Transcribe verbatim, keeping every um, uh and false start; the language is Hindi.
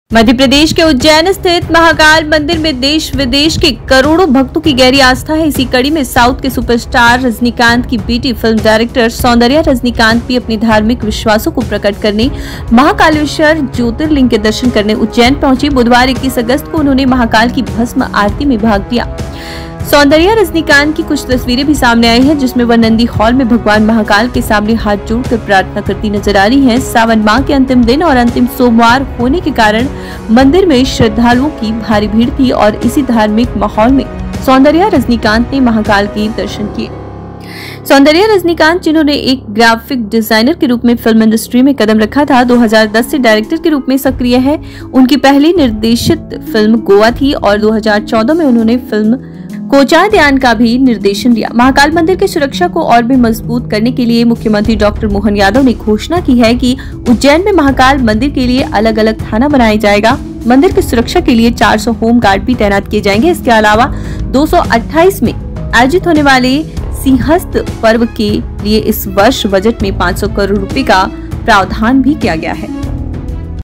मध्य प्रदेश के उज्जैन स्थित महाकाल मंदिर में देश विदेश के करोड़ों भक्तों की गहरी आस्था है। इसी कड़ी में साउथ के सुपरस्टार रजनीकांत की बेटी फिल्म डायरेक्टर सौंदर्या रजनीकांत भी अपने धार्मिक विश्वासों को प्रकट करने महाकालेश्वर ज्योतिर्लिंग के दर्शन करने उज्जैन पहुंची। बुधवार इक्कीस अगस्त को उन्होंने महाकाल की भस्म आरती में भाग लिया। सौंदर्या रजनीकांत की कुछ तस्वीरें भी सामने आई हैं, जिसमें वह नंदी हॉल में भगवान महाकाल के सामने हाथ जोड़कर प्रार्थना करती नजर आ रही हैं। सावन माह के अंतिम दिन और अंतिम सोमवार होने के कारण मंदिर में श्रद्धालुओं की भारी भीड़ थी और इसी धार्मिक माहौल में सौंदर्या रजनीकांत ने महाकाल के दर्शन किए। सौंदर्या रजनीकांत, जिन्होंने एक ग्राफिक डिजाइनर के रूप में फिल्म इंडस्ट्री में कदम रखा था, दो हज़ार दस से डायरेक्टर के रूप में सक्रिय है। उनकी पहली निर्देशित फिल्म गोवा थी और दो हज़ार चौदह में उन्होंने फिल्म कोचाद्यान का भी निर्देशन दिया। महाकाल मंदिर की सुरक्षा को और भी मजबूत करने के लिए मुख्यमंत्री डॉक्टर मोहन यादव ने घोषणा की है कि उज्जैन में महाकाल मंदिर के लिए अलग अलग थाना बनाया जाएगा। मंदिर की सुरक्षा के लिए चार सौ होम गार्ड भी तैनात किए जाएंगे। इसके अलावा दो सौ अट्ठाईस में आयोजित होने वाले सिंहस्थ पर्व के लिए इस वर्ष बजट में पाँच सौ करोड़ रुपए का प्रावधान भी किया गया है।